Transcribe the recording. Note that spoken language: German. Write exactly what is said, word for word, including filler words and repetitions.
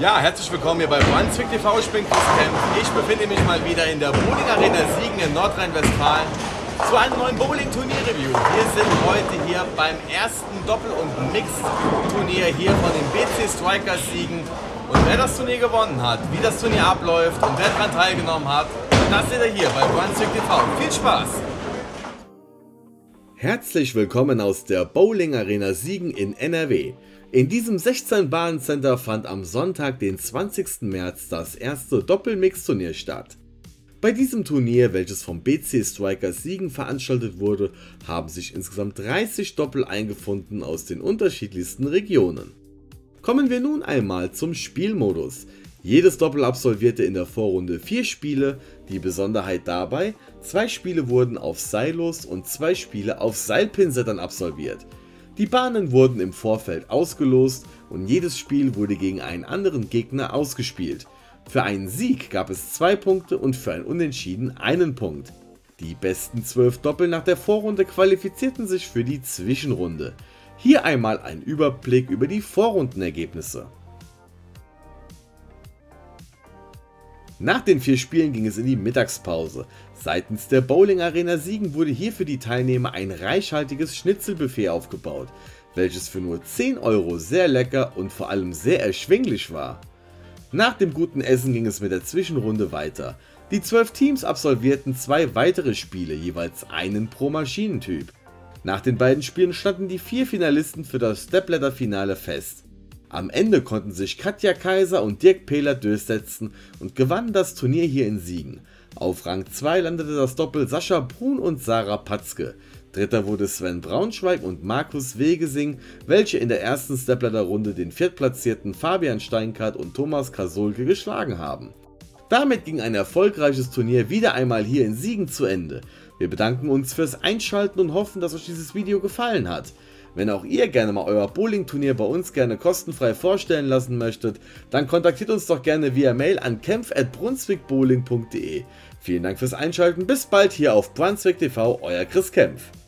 Ja, herzlich willkommen hier bei Brunswick T V, ich bin Chris Kempf. Ich befinde mich mal wieder in der Bowling Arena Siegen in Nordrhein-Westfalen zu einem neuen Bowling-Turnier-Review. Wir sind heute hier beim ersten Doppel- und Mixed-Turnier hier von den B C Strikers Siegen. Und wer das Turnier gewonnen hat, wie das Turnier abläuft und wer daran teilgenommen hat, das seht ihr hier bei Brunswick T V. Viel Spaß! Herzlich willkommen aus der Bowling Arena Siegen in N R W. In diesem sechzehn-Bahn-Center fand am Sonntag, den zwanzigsten März, das erste Doppel-Mix-Turnier statt. Bei diesem Turnier, welches vom B C Strikers Siegen veranstaltet wurde, haben sich insgesamt dreißig Doppel eingefunden aus den unterschiedlichsten Regionen. Kommen wir nun einmal zum Spielmodus. Jedes Doppel absolvierte in der Vorrunde vier Spiele, die Besonderheit dabei: zwei Spiele wurden auf Seillos und zwei Spiele auf Seilpinsettern absolviert. Die Bahnen wurden im Vorfeld ausgelost und jedes Spiel wurde gegen einen anderen Gegner ausgespielt. Für einen Sieg gab es zwei Punkte und für ein Unentschieden einen Punkt. Die besten zwölf Doppel nach der Vorrunde qualifizierten sich für die Zwischenrunde. Hier einmal ein Überblick über die Vorrundenergebnisse. Nach den vier Spielen ging es in die Mittagspause. Seitens der Bowling Arena Siegen wurde hier für die Teilnehmer ein reichhaltiges Schnitzelbuffet aufgebaut, welches für nur zehn Euro sehr lecker und vor allem sehr erschwinglich war. Nach dem guten Essen ging es mit der Zwischenrunde weiter. Die zwölf Teams absolvierten zwei weitere Spiele, jeweils einen pro Maschinentyp. Nach den beiden Spielen standen die vier Finalisten für das Stepladder-Finale fest. Am Ende konnten sich Katja Kaiser und Dirk Pehler durchsetzen und gewannen das Turnier hier in Siegen. Auf Rang zwei landete das Doppel Sascha Brun und Sarah Patzke. Dritter wurde Sven Braunschweig und Markus Wegesing, welche in der ersten Stepladder-Runde den viertplatzierten Fabian Steinkart und Thomas Kasolke geschlagen haben. Damit ging ein erfolgreiches Turnier wieder einmal hier in Siegen zu Ende. Wir bedanken uns fürs Einschalten und hoffen, dass euch dieses Video gefallen hat. Wenn auch ihr gerne mal euer Bowling-Turnier bei uns gerne kostenfrei vorstellen lassen möchtet, dann kontaktiert uns doch gerne via Mail an kempf at brunswickbowling punkt de. Vielen Dank fürs Einschalten, bis bald hier auf Brunswick T V, euer Chris Kempf.